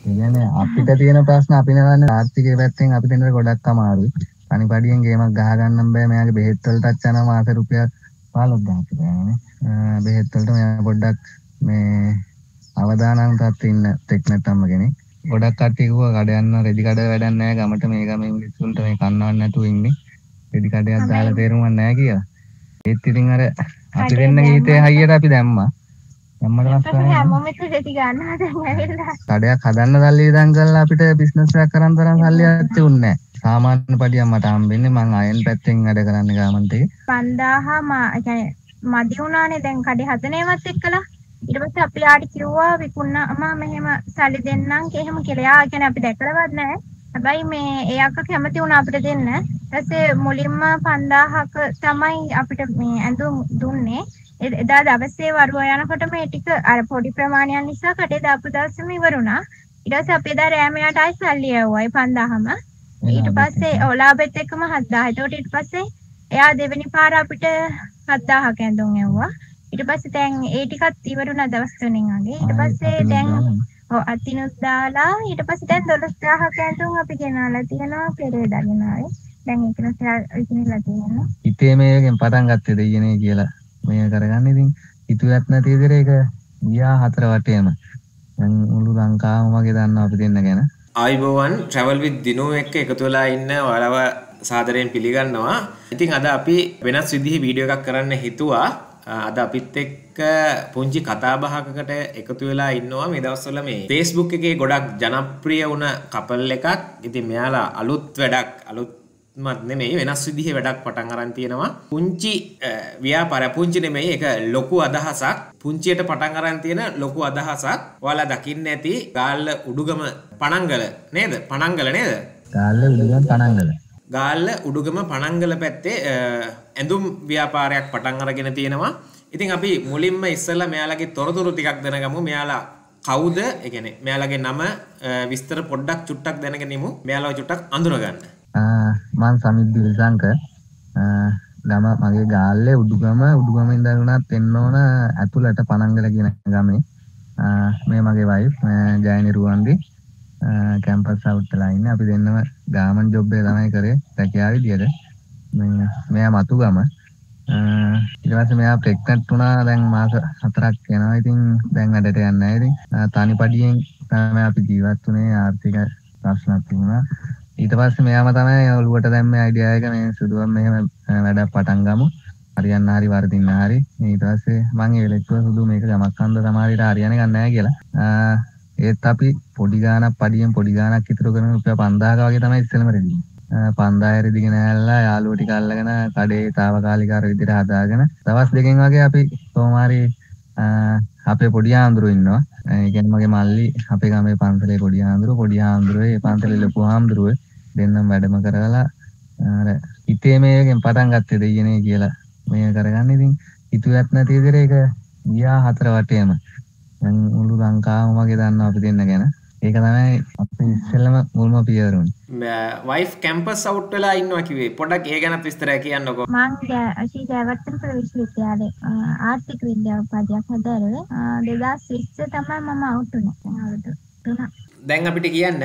කියන්නේ අපිට තියෙන ප්‍රශ්න අපි නවන්නේ ආර්ථිකයේ පැත්තෙන් අපිට එන්න ගොඩක් අමාරුයි. අනිපඩියෙන් ගේමක් ගහ ගන්න බෑ. මෙයාගේ බෙහෙත් වලටත් යනවා මාස රුපියල් 15000ක් විතරනේ. බෙහෙත් වලට මෙයා පොඩ්ඩක් මේ අවදානම් තත්ත්වෙ ඉන්න ටෙක්නට් අම්ම කෙනෙක්. ගොඩක් කට්ටිය කිව්වා කඩ යන්න රෙදි කඩ වැඩක් නැහැ ගමට මේ ගමේ මිනිස්සුන්ට මේ කන්නවන්න නැතුව ඉන්නේ. රෙදි කඩයක් දාලා තේරුමක් නැහැ කියලා. ඒත් ඉතින් අර අපි දෙන්න ගීතේ හයියට අපි දැම්මා. දැම්මට පස්සේ හැමෝම රෙදි ගන්නවා දැන් ඇවිල්ලා. කඩයක් හදන්න සල්ලි ඉදන් කරලා අපිට බිස්නස් එකක් කරන් තරම් සල්ලියක් තියුන්නේ නැහැ. සාමාන්‍ය පඩියක් මට හම්බෙන්නේ මං අයන් පැත්තෙන් වැඩ කරන්නේ ගාමන්ට් එකේ. 5000 يعني මදි වුණානේ දැන් කඩේ හදනේවත් එක්කලා. ඊට පස්සේ අපි ආඩි කිව්වා විකුණනවා මෙහෙම සල්ලි දෙන්නම් එහෙම කියලා. යා කියන්නේ අපි දැකලවත් නැහැ. හැබැයි මේ ඒ අක්ක කැමති වුණා අපිට දෙන්න. ඊට පස්සේ මුලින්ම 5000ක තමයි අපිට මේ ඇඳුම් දුන්නේ. එදා දවසේ වරුව යනකොට මේ ටික අර පොඩි ප්‍රමාණයක් නිසා කඩේ දාපු දවසේම ඉවරුණා. ඊට පස්සේ අපි එදා රෑම යට ආයි සල්ලි යවුවා 5000ම. ඊට පස්සේ ඔලාබෙත් එක්කම 7000. ඒකට ඊට පස්සේ එයා දෙවෙනි පාර අපිට 7000ක ඇඳුම් යවුවා. ඊට පස්සේ දැන් ඒ ටිකත් ඉවරුණා දවස් තුනෙන් වගේ. ඊට පස්සේ දැන් අතිනුත් දාලා ඊට පස්සේ දැන් 12000ක ඇඳුම් අපි ගෙනාලා තියෙනවා පෙරේදා ගෙනාවේ. දැන් ඒක නිසා ඉතින්ලා තියෙනවා. ඉතේ මේකෙන් පටන් ගත්තේ දෙයියනේ කියලා මේ කරගන්න ඉතින් හිතුවත් නැති විදිහට ඒක ගියා හතර වටේම. දැන් මුළු ලංකාවම වගේ දන්නවා අපි දෙන්න ගැන. ආයිබෝවන් travel with දිනෝ එක්ක එකතු වෙලා ඉන්න ඔයාලව සාදරයෙන් පිළිගන්නවා. ඉතින් අද අපි වෙනස් විදිහේ වීඩියෝ එකක් කරන්න හිතුවා. අද අපිත් එක්ක පුංචි කතා බහකකට එකතු වෙලා ඉන්නවා මේ දවස්වල මේ Facebook එකේ ගොඩක් ජනප්‍රිය වුණ කපල් එකක්. ඉතින් මෙයාලා අලුත් අලුත්මත් නෙමෙයි වෙනස් විදිහේ වැඩක් පටන් අරන් තියෙනවා. පුංචි ව්‍යාපාර පුංචි නෙමෙයි ඒක ලොකු අදහසක්. පුංචියට පටන් අරන් තියෙන ලොකු අදහසක්. ඔයාලා දකින්න ඇති ගාල්ල උඩුගම පණංගල නේද? පණංගල නේද? ගාල්ල උඩුගම පණංගල. ගාල්ල උඩුගම පණංගල පැත්තේ ඇඳුම් ව්‍යාපාරයක් පටන් අරගෙන තියෙනවා. ඉතින් අපි මුලින්ම ඉස්සෙල්ලා මෙයාලගේ තොරතුරු ටිකක් දැනගමු. මෙයාලා කවුද? ඒ කියන්නේ මෙයාලගේ නම විස්තර පොඩ්ඩක් චුට්ටක් දැනගෙන ඉමු. මෙයාලව චුට්ටක් අඳුනගන්න. මම සමිත් දිල්සංක. ළම මගේ ගාල්ලේ උඩුගම ඉඳන් උනත් එන්න ඕන ඇතුළට පණංගල කියන ගමේ. මේ මගේ wife Jayani Ruwandi. Campus out වෙලා ඉන්නේ. අපි දෙන්නම ගාමන් ජොබ් එක තමයි කරේ රැකියාව විදියට. මෙයා මතුගම. ඊට පස්සේ මෙයා ප්‍රෙග්නන්ට් වුණා. දැන් මාස 4ක් යනවා. ඉතින් දැන් වැඩට යන්නේ නැහැ. ඉතින් තනි පඩියෙන් තමයි අපි ජීවත් වුණේ. ආර්ථික ප්‍රශ්නක් තිබුණා. ඊට පස්සේ මෙයාම තමයි ඔළුවට දැම්මේ අයිඩියා එක මේ සුදුවම් මෙහෙම වැඩක් පටන් ගමු. හරියන්න හරි වර්ධින්න හරි. ඊට පස්සේ මම ඒ වෙලෙට්ටුව සුදු මේක ගමක් හන්ද සමහරවිට හරියන්නේ නැහැ නැහැ කියලා. ඒත් අපි පොඩි ගාණක් පඩියෙන් පොඩි ගාණක් ඉතුරු කරන රුපියල් 5000ක වගේ තමයි ඉස්සෙල්ලම රෙදි. 5000 රෙදිගෙන ඇල්ලා යාළුවෝ ටික අල්ලගෙන කඩේ తాවකාලික අර විදිහට හදාගෙන දවස් දෙකකින් වගේ අපි කොහොමාරි අපේ පොඩි ආන්දරෝ ඉන්නවා. ඒ කියන්නේ මගේ මල්ලි අපේ ගමේ පන්සලේ පොඩි ආන්දරෝ ඒ පන්සලේ ලොකු ආන්දරෝ දෙන්නම වැඩම කරලා අර හිතේ මේකෙන් පටන් ගත්තේ දෙයියනේ කියලා මේ කරගන්න. ඉතින් හිතුවත් නැති විදිහට ඒක ගියා හතර වටේම. දැන් මුළු ලංකාවම වගේ දන්නවා අපි දෙන්න ගැන. ඒක තමයි අපි ඉස්සෙල්ලම මුල්ම පියවර උනේ. වයිෆ් කැම්පස් අවුට් වෙලා ඉන්නවා කිව්වේ. පොඩ්ඩක් ඒ ගැනත් විස්තරයක් කියන්නකෝ. මම ජයවර්ධනපුර විශ්වවිද්‍යාලයේ ආර්ථික විද්‍යාව උපාධියක් හදාරුවේ 2020 තමයි මම අවුට් වුණේ. අවුරුදු 3ක්. දැන් අපිට කියන්න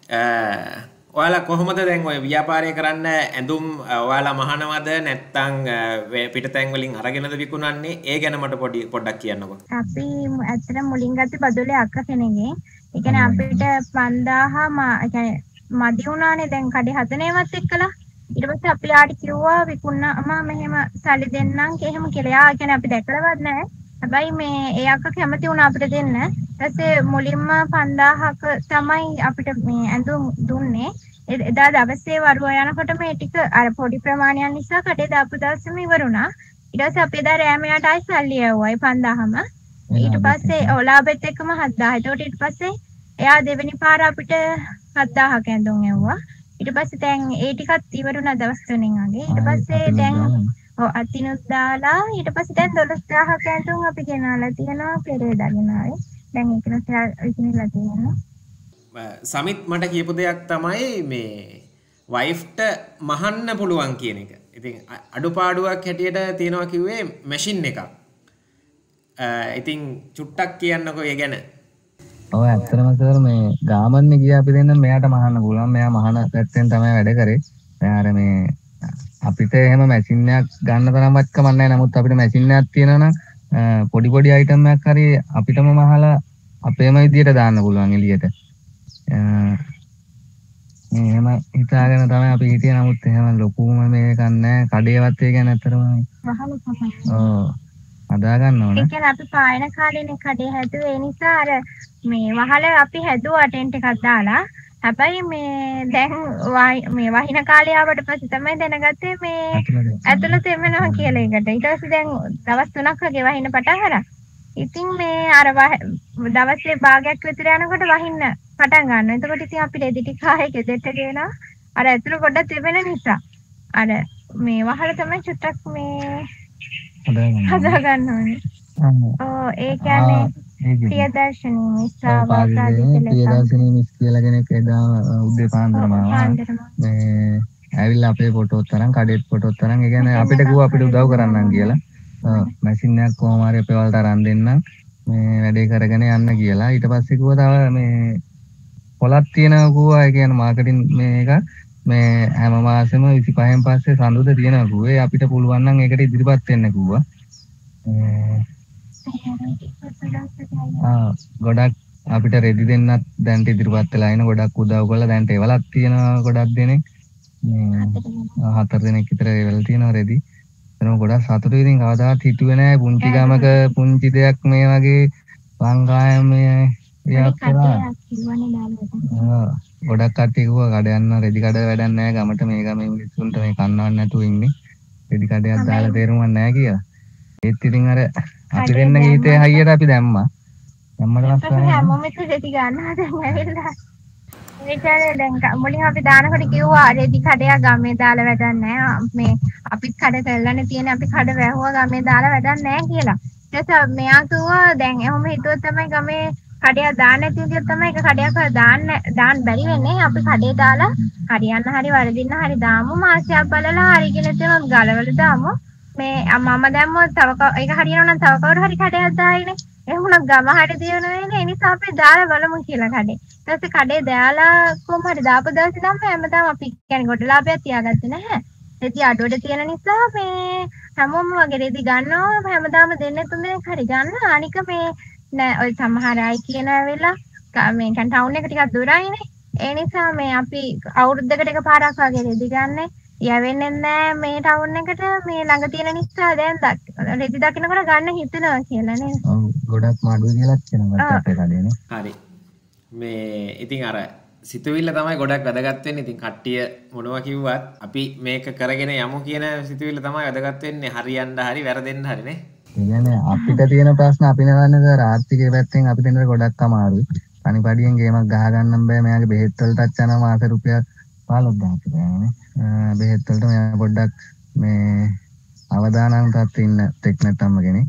ඔයාලා කොහොමද දැන් ඔය ව්‍යාපාරය කරන්න ඇඳුම් ඔයාලා මහනවද නැත්නම් පිටතැන් වලින් අරගෙනද විකුණන්නේ? ඒ ගැන මට පොඩ්ඩක් කියන්නකෝ. අපි ඇත්තට මුලින් ගත්තේ බදුලේ අක්ක කෙනෙක්ගෙන්. ඒ කියන්නේ අපිට 5000 يعني මදි වුණානේ දැන් කඩේ හදනේවත් එක්කලා. ඊට පස්සේ අපි ආඩි කිව්වා විකුණනවා මෙහෙම සල්ලි දෙන්නම් එහෙම කියලා. යා කියන්නේ අපි දැකලවත් නැහැ. හැබැයි මේ ඒ අක්ක කැමති වුණා අපිට දෙන්න. ඊට පස්සේ මුලින්ම 5000ක තමයි අපිට මේ ඇඳුම් දුන්නේ. එදා දවසේ වරුව යනකොට මේ ටික අර පොඩි ප්‍රමාණයක් නිසා කඩේ දාපු දවසේම ඉවරුණා. ඊට පස්සේ අපි එදා රෑම යට ආයි සල්ලි යවුවා 5000ම. ඊට පස්සේ ඔලාබෙත් එක්කම 7000. ඒකට ඊට පස්සේ එයා දෙවෙනි පාර අපිට 7000ක ඇඳුම් යවුවා. ඊට පස්සේ දැන් ඒ ටිකත් ඉවරුණා දවස් තුනෙන් වගේ. ඊට පස්සේ දැන් අතිනුත් දාලා ඊට පස්සේ දැන් 12000ක ඇඳුම් අපි ගෙනාලා තියෙනවා පෙරේදා ගෙනාවේ. දැන් ඒක නිසා ඉතින්ලා තියෙනවා. සමිත් මට කියපු දෙයක් තමයි මේ වයිෆ්ට මහන්න පුළුවන් කියන එක. ඉතින් අඩුපාඩුවක් හැටියට තියෙනවා කිව්වේ මැෂින් එකක්. ඉතින් චුට්ටක් කියන්නකෝ ඒ ගැන. ඔව් ඇත්තටම සර් මේ ගාමන්නේ ගියා අපි දෙන්න මෙයාට මහන්න පුළුවන්. මෙයා මහන පැත්තෙන් තමයි වැඩ කරේ. මෙයාර මේ අපිට එහෙම මැෂින් එකක් ගන්න තරම්වත් කමක් නැහැ. නමුත් අපිට මැෂින් එකක් තියෙනවා නම් පොඩි පොඩි අයිටම් එකක් හරි අපිටම මහලා අපේම විදියට දාන්න පුළුවන් එළියට. මේ එහෙම හිතාගෙන තමයි අපි හිටියේ. නමුත් එහෙම ලොකුම මේකක් නැහැ. කඩේවත් ඒ කියන්නේ ඇත්තටම වහල තමයි. ඔව් හදා ගන්න ඕනේ. ඒ කියන්නේ අපි පායන කාලේනේ කඩේ හැදුවේ. ඒ නිසා අර මේ වහල අපි හැදුවා ටෙන්ට් එකක් දාලා. හැබැයි මේ දැන් මේ වහින කාලේ ආවට පස්සේ තමයි දැනගත්තේ මේ ඇතුළත එමනවා කියලා එකට. ඊට පස්සේ දැන් දවස් 3ක් වගේ වහින පටන් අරන්. ඉතින් මේ අර දවසේ භාගයක් විතර යනකොට වහින්න පටන් ගන්නවා. එතකොට ඉතින් අපි රෙදි ටික ආයේ ගෙදරට ගේනවා. අර ඇතුළ ගොඩක් තිබෙන නිසා. අර මේ වහල තමයි චුට්ටක් මේ හදා ගන්න ඕනේ. ඔව් ඒ කියන්නේ ප්‍රියදර්ශනී මිස් ප්‍රියදර්ශනී මිස් කියලා කෙනෙක් එදා උදේ පාන්දරම ආවා. මේ ඇවිල්ලා අපේ ෆොටෝත් තරම් කඩේත් ෆොටෝත් තරම් ඒ කියන්නේ අපිට කිව්වා අපිට උදව් කරන්නම් කියලා. මැෂින් එකක් කොහොම හරි අපේ වලට අරන් දෙන්නම්. මේ වැඩේ කරගෙන යන්න කියලා. ඊට පස්සේ කිව්වා තව මේ පොලක් තියෙනවා කිව්වා. ඒ කියන්නේ මාකටිං මේක මේ හැම මාසෙම 25න් පස්සේ සඳුද තියෙනවා කිව්වේ. අපිට පුළුවන් නම් ඒකට ඉදිරිපත් වෙන්න කිව්වා. ගොඩක් අපිට රෙදි දෙන්නත් දැන්ට ඉදිරිපත් වෙලා ඉන්න ගොඩක් උදව් කරලා දැන්ට ඒවලක් තියෙනවා ගොඩක් දෙනෙක් මේ 4 දෙනෙක් විතර ඒවල තියෙනවා රෙදි. එතනම ගොඩක් සතුටුයි. ඉතින් කවදාවත් හිතුවේ නෑ පුංචි ගමක පුංචි දෙයක් මේ වගේ ලංකාවේ යක් කරා. ගොඩක් කට්ටිය කිව්වා කඩ යන්න රෙදි කඩ වැඩක් නෑ ගමට මේ ගමේ මිනිස්සුන්ට මේ කන්නවත් නැතුව ඉන්නේ. රෙදි කඩයක් දාලා තේරුමක් නෑ කියලා. ඒත් ඉතින් අර අපි දෙන්න ගීතේ හයියට අපි දැම්මා. දැම්මට පස්සේ හැමෝම රෙදි ගන්නවා දැන් ඇවිල්ලා. ඒ කියන්නේ දැන් මුලින් අපි දානකොට කිව්වා රෙදි කඩයක් ගමේ දාලා වැඩක් නැහැ. මේ අපිත් කඩ කරලානේ තියෙන්නේ. අපි කඩ වැහුවා ගමේ දාලා වැඩක් නැහැ කියලා. ඊට පස්සේ මෙයා කිව්වා දැන් එහෙම හිතුවොත් තමයි ගමේ කඩයක් දාන්න නැති විදිහට තමයි ඒක කඩයක් දාන්න බැරි වෙන්නේ. අපි කඩේ දාලා හරියන්න හරි වරදින්න හරි දාමු. මාසයක් බලලා හරියගෙන තේම ගලවලා දාමු. මේ මම දැම්මොත් තව ඒක හරියනවා නම් තව කවුරු හරි කඩයක් දායිනේ. එහෙනම් ගම හරි දියුණු වෙන්නේ. ඒ නිසා අපි දාලා බලමු කියලා කඩේ. ඊට පස්සේ කඩේ දාලා කොහොම හරි දාපු දවසේ නම් හැමදාම අපි කියන්නේ ගොඩලාභයක් තියාගත්තේ නැහැ. රෙදි අඩුවට තියෙන නිසා මේ හැමෝම වගේ රෙදි ගන්නවා. හැමදාම දෙන්නේ 3 දෙනෙක් හරි ගන්න. අනික මේ නෑ ඔය සමහර අය කියන වෙලා මේ කන් ටවුන් එක ටිකක් දුරයිනේ. ඒ නිසා මේ අපි අවුරුද්දකට එකපාරක් වගේ රෙදි ගන්න. යවෙන්නේ නැහැ මේ ටවුන් එකට මේ ළඟ තියෙන නිසා දැන් රෙදි දකින්නකොට ගන්න හිතනවා කියලා නේද? ඔව් ගොඩක් මාඩුව කියලා කියනවා අපේ කඩේනේ. හරි. මේ ඉතින් අර සිතුවිල්ල තමයි ගොඩක් වැදගත් වෙන්නේ. ඉතින් කට්ටිය මොනවා කිව්වත් අපි මේක කරගෙන යමු කියන සිතුවිල්ල තමයි වැදගත් වෙන්නේ. හරියන්න හරි වැරදෙන්න හරි නේ. ඒ කියන්නේ අපිට තියෙන ප්‍රශ්න අපි නවන්නේ ආර්ථිකයේ පැත්තෙන් අපි දෙන්නට ගොඩක් අමාරුයි. තනිපඩියෙන් ගේමක් ගහ ගන්න බෑ. මෙයාගේ බෙහෙත් වලටත් යනවා මාස රුපියල් 15000ක් විතරනේ. බෙහෙත් වලට මෙයා පොඩ්ඩක් මේ අවදානම්ටත් ඉන්න ටෙක්නට්ටම්ම කෙනෙක්.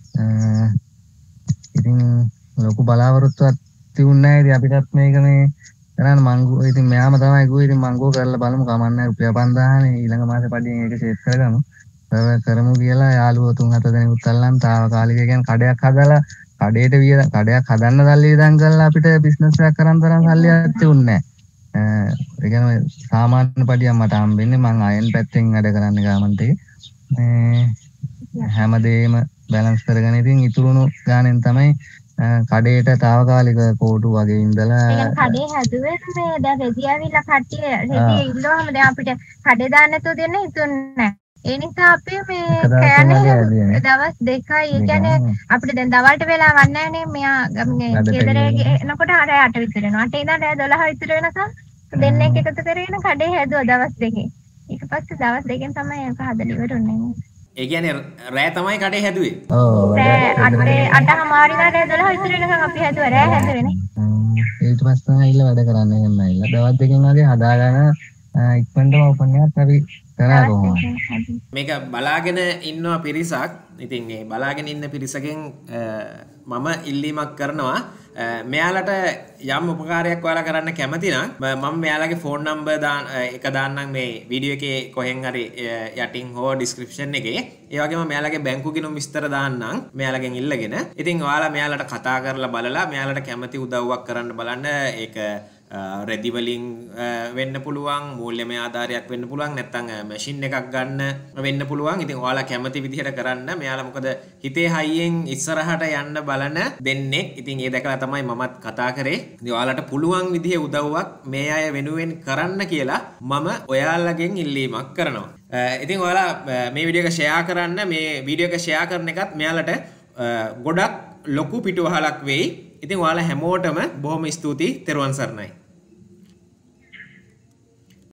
ඉතින් ලොකු බලාපොරොත්තුවක් තියුන්නේ නැහැ. ඉතින් අපිටත් මේක මේ කරන්න මංගෝ ඉතින් මෙයාම තමයි කිව්වේ ඉතින් මංගෝ කරලා බලමු කමන්නේ රුපියල් 5000නේ ඊළඟ මාසේ පඩියෙන් ඒක ෂේප් කරගමු. කරමු කියලා යාළුවෝ 3-4 දෙනෙකුත් අල්ලන් තාවකාලික කියන්නේ කඩයක් හදලා කඩයක් හදන්න සල්ලි ඉදන් කරලා අපිට බිස්නස් එකක් කරන් තරම් සල්ලියක් තියුන්නේ නැහැ. ඒ කියන්නේ සාමාන්‍ය පඩියක් මට හම්බෙන්නේ මං අයන් පැත්තෙන් වැඩ කරන්නේ ගාමන්ට් එකේ. මේ හැමදේම බැලන්ස් කරගෙන ඉතින් ඉතුරුණු ගානෙන් තමයි කඩේට තාවකාලික කෝටු වගේ ඉඳලා ඒ කඩේ හැදුවේ මේ දැන් රෙදි ඇවිල්ලා කට්ටිය රෙදි ඉල්ලුවාම දැන් අපිට කඩේ දාන්න නැතුව දෙන්න හිතුන්නේ නැහැ. ඒ නිසා අපි මේ කෑනේ දවස් 2යි. ඒ කියන්නේ අපිට දැන් දවල්ට වෙලාවක් නැහැ නේ. මෙයා ගෙදර එනකොට අර 8 විතර වෙනවා. 8 ඉඳන් රෑ 12 විතර වෙනකම් දෙන්නෙක් එකතු කරගෙන කඩේ හැදුවා දවස් 2කින්. ඊට පස්සේ දවස් 2කින් තමයි ඒක හදලා ඉවරුනේ. ඒ කියන්නේ රෑ තමයි කඩේ හැදුවේ. ඔව් රෑ 8:00 රෑ 12 විතර වෙනකම් අපි හැදුවා. රෑ හැදුවේනේ. ඊට පස්සේ තමයි ඉල්ල වැඩ කරන්න එහෙම ඇවිල්ලා දවස් 2කින් වගේ හදාගෙන ඉක්මනටම ඕපන් එකක් අපි කරා කොහොමද මේක බලාගෙන ඉන්නවා පිරිසක්. ඉතින් මේ බලාගෙන ඉන්න පිරිසගෙන් මම ඉල්ලීමක් කරනවා මෙයාලට යම් උපකාරයක් ඔයාලා කරන්න කැමති නම් මම මෙයාලගේ ෆෝන් නම්බර් එක දාන්නම් මේ වීඩියෝ එකේ කොහෙන් හරි යටින් හෝ ඩිස්ක්‍රිප්ෂන් එකේ. ඒ වගේම මෙයාලගේ බැංකු ගිණුම් විස්තර දාන්නම් මෙයාලගෙන් ඉල්ලගෙන. ඉතින් ඔයාලා මෙයාලට කතා කරලා බලලා මෙයාලට කැමති උදව්වක් කරන්න බලන්න. ඒක රෙදි වලින් වෙන්න පුළුවන්, මූල්‍යමය ආධාරයක් වෙන්න පුළුවන්, නැත්නම් මැෂින් එකක් ගන්න වෙන්න පුළුවන්. ඉතින් ඔයාලා කැමති විදිහට කරන්න. මෙයාලා මොකද හිතේ හයියෙන් ඉස්සරහට යන්න බලන දෙන්නේ. ඉතින් ඒ දැකලා තමයි මමත් කතා කරේ. ඉතින් ඔයාලට පුළුවන් විදිහේ උදව්වක් මේ අය වෙනුවෙන් කරන්න කියලා මම ඔයාලගෙන් ඉල්ලීමක් කරනවා. ඉතින් ඔයාලා මේ වීඩියෝ එක ෂෙයා කරන්න. මේ වීඩියෝ එක ෂෙයා කරන එකත් මෙයාලට ගොඩක් ලොකු පිටුවහලක් වෙයි. ඉතින් ඔයාලා හැමෝටම බොහොම ස්තුතියි. තෙරුවන් සරණයි.